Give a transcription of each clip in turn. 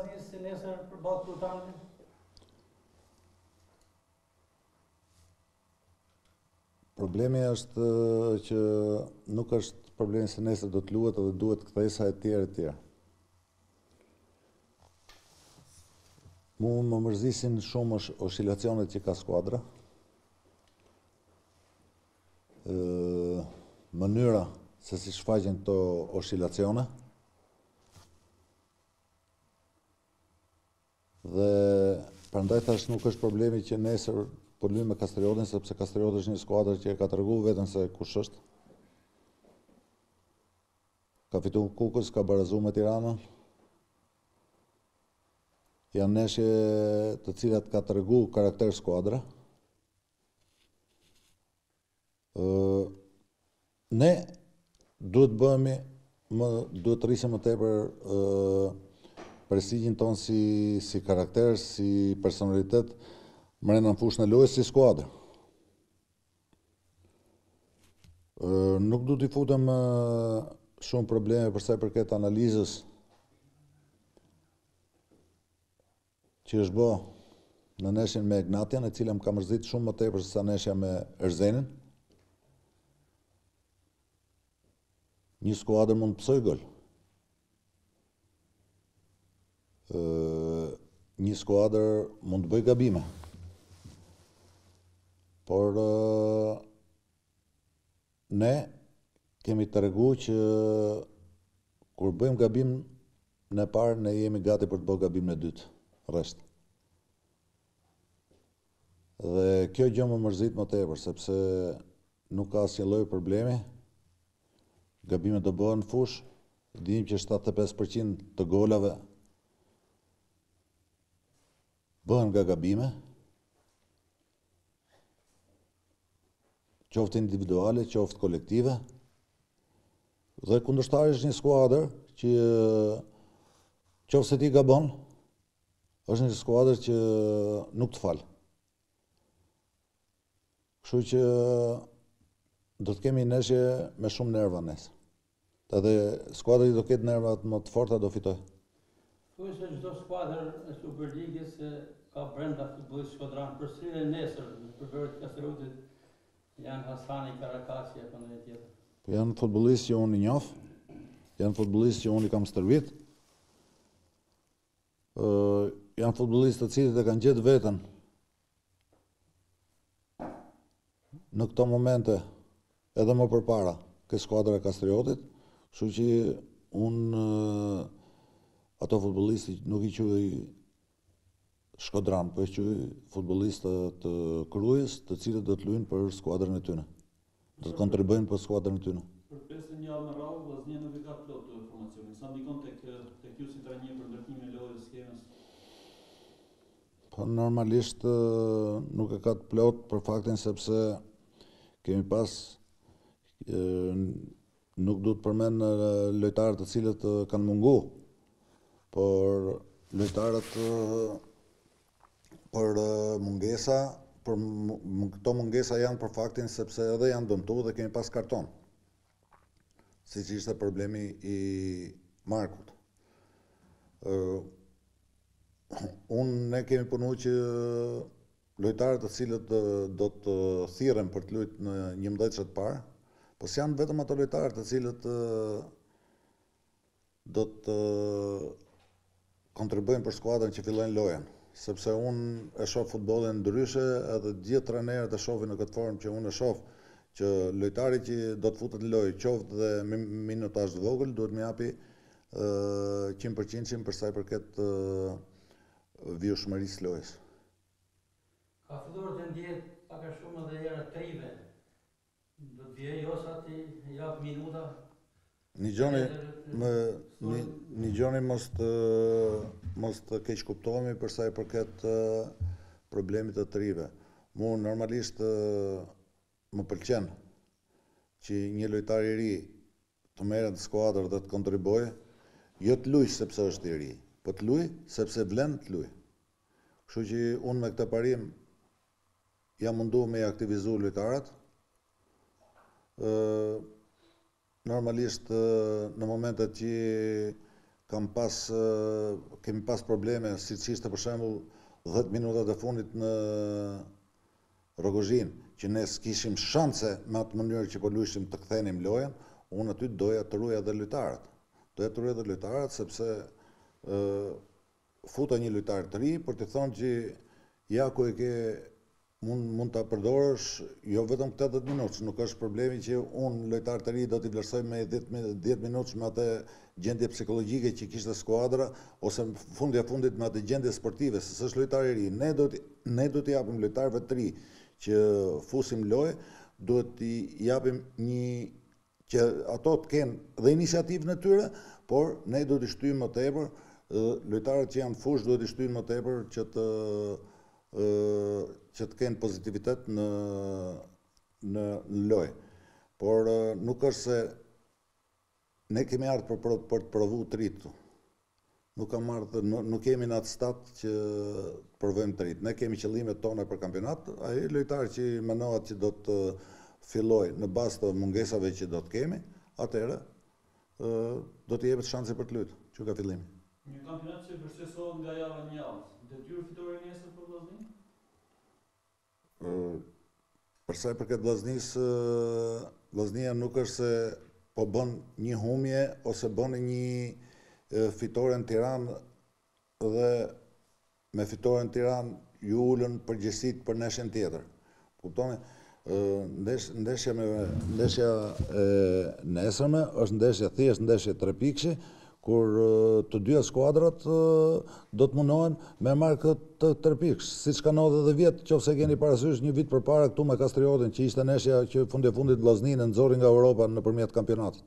nisë si nesër për balë Sultanit? Problemi është që nuk është problemi se nesër do të luhet edhe duhet kthesa e tjera e tjera. Mu më mërzisin shumë oscilacionet që ka skuadra, mënyra se si shfaqen këto oscilacione, dhe prandaj thash nuk është problemi që nesër po luajmë me Kastriotin, sepse Kastrioti është një skuadër që e ka treguar vetëm se kush është. Ka fituar Kukës, ka barazuar me Tiranën. Janë neshje të cilat ka treguar karakter skuadra. Ne duhet bëhemi duhet rrisim më tepër prestigjin ton si karakter, si personalitet mrena në fushën e lojës si skuadër. Nuk du t'i futem shumë probleme për sa i përket analizës që është bë në neshjen me Egnatian, e cila më ka mërzit shumë më tepër se sa neshja me Erzenin. Një skuadër mund të pësoj gol. Një skuadër mund të bëj gabime. Por ne kemi treguar që kur bëjmë gabim në parë, ne jemi gati për të bërë gabimin e dytë, rresht. Dhe kjo gjë më mërzit më tepër, sepse nuk ka asnjë lloj problemi. Gabimet do bëhen në fushë, dinim që 75% të golave bëhen nga gabime, qoftë individuale, qoftë kolektive, dhe kundërshtari është një skuadër që qoftë se ti gabon, është një skuadër që nuk të falë. Kështu që do të kemi neshje me shumë nerva nesër. Edhe skuadra që do ketë nervat më të forta do fitoj. Thuaj se çdo skuadër e Superligës ka brenda futbollit skuadran, përsëri nesër në përbërë të Kastriotit janë Hasani, Karakasi apo ndonjë tjetër. Janë futbollistë që unë i njoh, janë futbollistë që unë i kam stërvit. Janë futbollistë të cilët e kanë gjetë veten në këto momente edhe më përpara ke skuadra e Kastriotit, kështu që unë ato futbollistë nuk i quaj shkodran, po i quaj futbollistë të Krujës, të cilët do të luajnë për skuadrën e tyre. Do të kontribuojnë për skuadrën e tyre. Për 51 javë me radhë, Vllaznia nuk e ka plot formacionin. Sa ndikon tek ju si trajner për ndërtimin e lojës, skemës? Po normalisht nuk e ka të plot për faktin sepse kemi pas nuk du të përmend lojtarët të cilët kanë mungu, por lojtarët për mungesa, për këto mungesa janë për faktin sepse edhe janë dëmtuar dhe kemi pas karton. Siç ishte problemi i Markut. Ne kemi punuar që lojtarët të cilët do të thirren për të luajtur në 11 të parë, po s'janë vetëm ato lojtarë të cilët do të kontribuojnë për skuadrën që fillojnë lojën, sepse unë e shoh futbollin ndryshe, edhe gjithë trajnerët e shohin në këtë formë që unë e shoh, që lojtari që do të futet në lojë, qoftë dhe minutazh të vogël, duhet më japi 100% për sa i përket vijshmërisë së lojës. Ka filluar të ndjehet pak a shumë edhe era trive. Do të vijë Josa ti jap minuta. Një gjoni mos të keq kuptohemi për sa i përket problemit të trive. Mu normalisht më pëlqen që një lojtar i ri të merret në skuadër dhe të kontribuojë, jo të luajë sepse është i ri, po të luajë sepse vlen të luajë. Kështu që unë me këtë parim jam munduar me aktivizu lojtarët. Normalisht në momentet që kemi pas probleme, siç ishte për shembull 10 minutat e fundit në Rogozhin, që ne s'kishim shanse me atë mënyrë që po luajshim të kthenim lojën, unë aty doja të ruaja dhe lojtarët. Doja të ruaja dhe lojtarët sepse futa një lojtar të ri për të thonë që ja ku e ke mund ta përdorësh jo vetëm këtë 10 minutë, nuk është problemi që unë lojtar të ri do t'i vlerësoj me 10 minutë me atë gjendje psikologjike që kishte skuadra ose fundit me atë gjendje sportive, se s'është lojtar i ri. Ne do t'i japim lojtarëve të ri që fusim lojë, duhet t'i japim që ato të kenë dhe iniciativën e tyre, por ne do t'i shtyjmë më tepër, lojtarët që janë fush duhet t'i shtyjmë më tepër që të kenë pozitivitet në lojë. Por nuk është se ne kemi ardhur për të provu të rit. Nuk kemi në atë stat që provojmë të rit. Ne kemi qëllimet tona për kampionat, ai lojtar që menohet që do të filloj në bazë të mungesave që do të kemi, atëherë do të jepet shanse për të luajtur, që ka fillimi. Një kampionat që përshqetësohet nga java në javë, detyrë fitore nesër për Vllaznin? Për sa i përket Vllaznisë, Vllaznia nuk është se po bën një humje ose bën një fitore në Tiranë dhe me fitore në Tiranë ju ulën përgjegjësitë për neshën tjetër. Kuptoni? Ndeshja e nesërme është ndeshje thjesht ndeshje 3 pikësh, kur të dyja skuadrat do të mundohen me marrë këtë 3 pikësh, siç kanë ndodhur edhe vjet, nëse keni parasysh një vit përpara këtu me Kastriotin, që ishte neshja që fundit Vllaznin e nxorri nga Europa nëpërmjet kampionatit.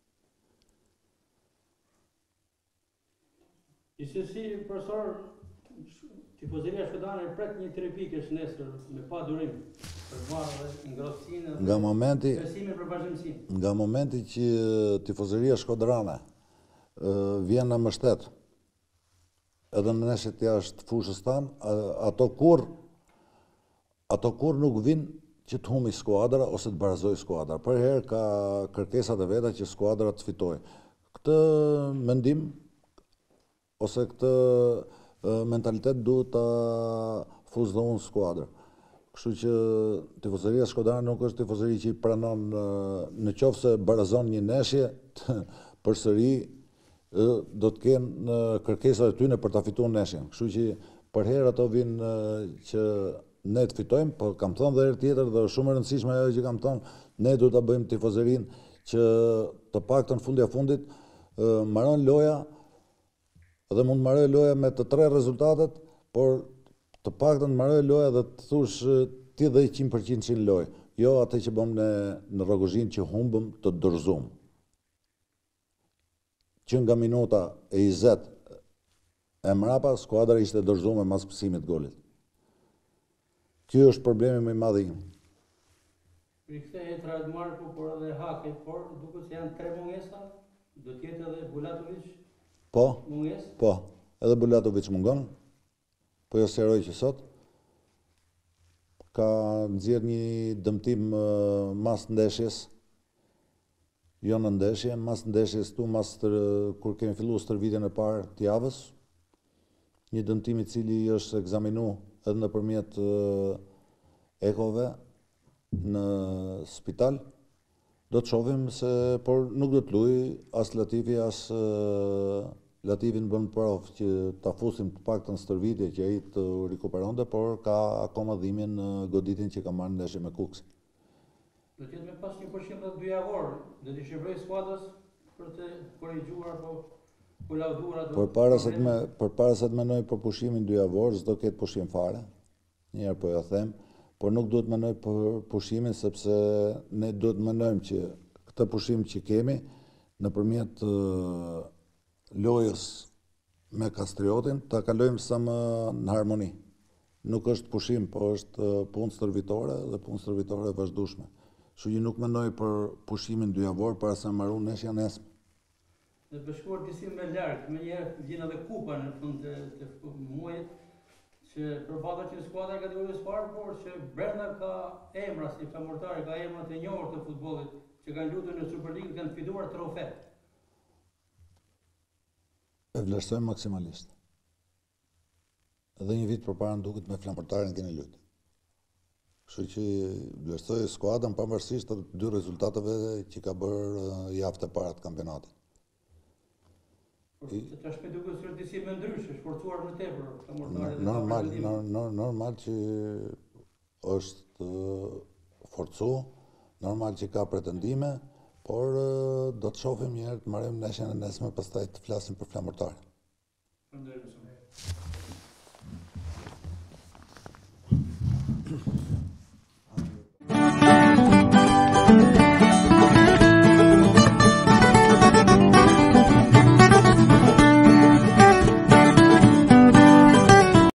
Si profesor, tifozëria shqiptare pret një 3 pikësh nesër me pa durim për varë dhe ngrohtësinë dhe besimin për vazhdimsinë. Nga momenti që tifozëria shkodrane vjen në mbështet, edhe në neshjet jashtë fushës tanë, ato kur nuk vinë që të humi skuadra ose të barazoj skuadra. Për herë ka kërkesat e veta që skuadra të fitoj. Këtë mendim ose këtë mentalitet duhet të fuzohen skuadra. Kështu që tifozëria shkodrane nuk është tifozëri që i pranon në qoftë se barazon një neshje, përsëri do të kenë kërkesat e tyre për ta fituar neshjen. Kështu që për herë ato vinë që ne të fitojmë, por kam thënë dhe herë tjetër dhe shumë e rëndësishme ajo që kam thënë, ne duhet ta bëjmë tifozërinë që të paktën fundit mbaron loja dhe mund të mbaroj loja me të 3 rezultatet, por të paktën mbaroj loja dhe të thush ti dhe 100% në lojë. Jo atë që bëm në Rogozhin që humbëm të dorëzuar. Që nga minuta e 20 e mrapa, skuadra ishte dorëzuar me mas pësimit golit. Ky është problemi më i madh im. Rikthehet Radmarku, por edhe Hake, por duket se janë 3 mungesa, do të jetë edhe Bulatović. Po, mungesë? Po, edhe Bulatović mungon, po jo seroj që sot. Ka nxjerr një dëmtim mas ndeshjes, jo në ndeshje, mas ndeshjes tu, kur kemi filluar stërvitjen e parë të javës, një dëmtim i cili është ekzaminuar edhe nëpërmjet ekove në spital. Do të shohim se, por nuk do të luaj as Latifi as Latifin bën provë që ta fusim të paktën stërvitje që ai të rikuperonte, por ka akoma dhimbje në goditin që ka marrë ndeshje me Kuksin. Do të jetë me pas një pushim të 2 javor, do të shërbej skuadrës për të korrigjuar apo kolauduar ato. Përpara se të mendoj për pushimin 2 javor, s'do ketë pushim fare. Njëherë po ja them, por nuk duhet mendoj për pushimin sepse ne duhet mendojmë që këtë pushim që kemi nëpërmjet lojës me Kastriotin ta kalojmë sa më në harmoni. Nuk është pushim, po është punë stërvitore dhe punë stërvitore e vazhdueshme. Kështu që nuk mendoj për pushimin 2 javor para se mbaron neshja nesër. Në bashkuar disi më larg, më njëherë vjen edhe kupa në fund të muajit, që përballë që skuadra kategorisë parë, por që brenda ka emra si famortari, ka emra të njohur të futbollit që kanë luajtur në Superligë, kanë fituar trofe. E vlerësojmë maksimalisht. Edhe një vit përpara duket me flamurtarin keni luajtur. Kështu që vlerësoj skuadrën pavarësisht të dy rezultateve që ka bërë javët e para të kampionatit. Por të tash me duket se disi më ndryshe, shforcuar më tepër flamurtari. Normal që është forcu, normal që ka pretendime, por do të shohim një herë të marrim ndeshjen e nesme, pastaj të flasim për flamurtarin. Faleminderit.